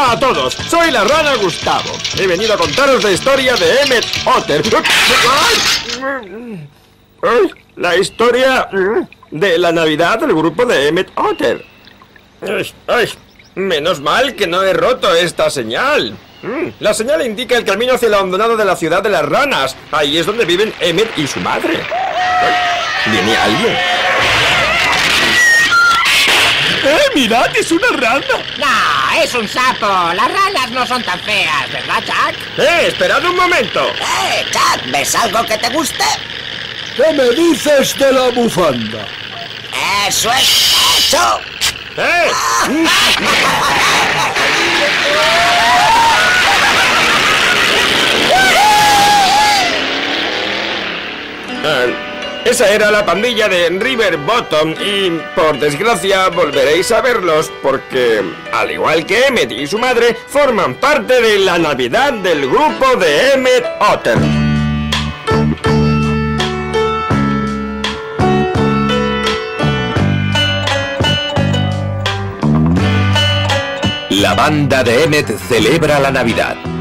Hola a todos, soy la rana Gustavo. He venido a contaros la historia de Emmett Otter. ¡Ay! La historia de la Navidad del grupo de Emmett Otter. ¡Ay! Menos mal que no he roto esta señal. La señal indica el camino hacia el abandonado de la ciudad de las ranas. Ahí es donde viven Emmett y su madre. ¿Viene alguien? ¡Mirad! ¡Es una rana! No, es un sapo. Las ranas no son tan feas, ¿verdad, Chuck? Esperad un momento. Chuck, ¿ves algo que te guste? ¿Qué me dices de la bufanda? ¡Eso es eso! Esa era la pandilla de River Bottom y, por desgracia, volveréis a verlos porque, al igual que Emmett y su madre, forman parte de la Navidad del grupo de Emmett Otter. La banda de Emmett celebra la Navidad.